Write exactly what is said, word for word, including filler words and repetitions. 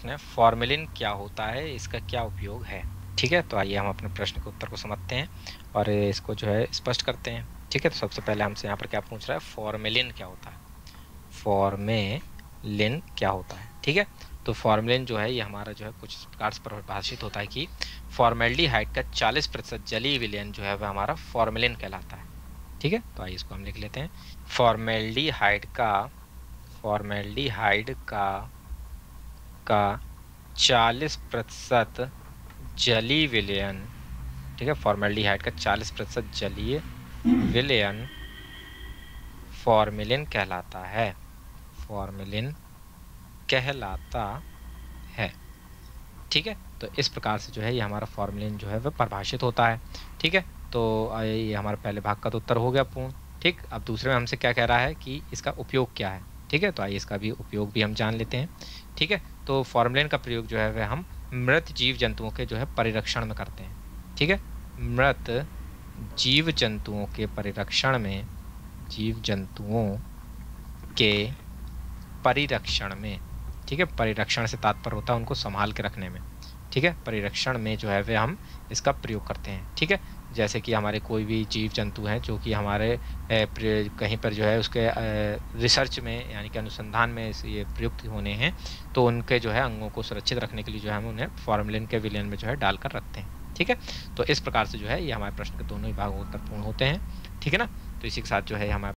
प्रश्न है, फॉर्मेलिन क्या होता है, इसका क्या उपयोग है। ठीक है, तो आइए हम अपने प्रश्न के उत्तर को समझते हैं और इसको जो है स्पष्ट करते हैं। ठीक है, तो सबसे पहले हमसे यहाँ पर क्या पूछ रहा है, फॉर्मेलिन क्या होता है। फॉर्मेलिन क्या होता है, ठीक है। तो फॉर्मेलिन जो है ये हमारा जो है कुछ इस प्रकार से परिभाषित होता है कि फॉर्मेल्डिहाइड का चालीस प्रतिशत जलीय विलयन जो है वह हमारा फॉर्मेलिन कहलाता है। ठीक है, तो आइए इसको हम लिख लेते हैं। फॉर्मेल्डिहाइड का फॉर्मेल्डिहाइड का का चालीस प्रतिशत जलीय विलयन, ठीक है, फॉर्मेल्डिहाइड का चालीस प्रतिशत जलीय विलयन फॉर्मेलिन कहलाता है। फॉर्मेलिन कहलाता है, ठीक है। तो इस प्रकार से जो है ये हमारा फॉर्मेलिन जो है वह परिभाषित होता है। ठीक है, तो ये हमारे पहले भाग का तो उत्तर हो गया पूर्ण। ठीक, अब दूसरे में हमसे क्या कह रहा है कि इसका उपयोग क्या है। ठीक है, तो आइए इसका भी उपयोग भी हम जान लेते हैं। ठीक है, तो फॉर्मेलिन का प्रयोग जो है वह हम मृत जीव जंतुओं के जो है परिरक्षण में करते हैं। ठीक है, मृत जीव जंतुओं के परिरक्षण में जीव जंतुओं के परिरक्षण में, ठीक है, परिरक्षण से तात्पर्य होता है उनको संभाल के रखने में। ठीक है, परिरक्षण में जो है वे हम इसका प्रयोग करते हैं। ठीक है, जैसे कि हमारे कोई भी जीव जंतु हैं जो कि हमारे कहीं पर जो है उसके रिसर्च में यानी कि अनुसंधान में ये प्रयुक्त होने हैं, तो उनके जो है अंगों को सुरक्षित रखने के लिए जो है हम उन्हें फॉर्मेलिन के विलयन में जो है डालकर रखते हैं। ठीक है, तो इस प्रकार से जो है ये हमारे प्रश्न के दोनों ही भाग उत्तर पूर्ण होते हैं। ठीक है ना, तो इसी के साथ जो है हमारे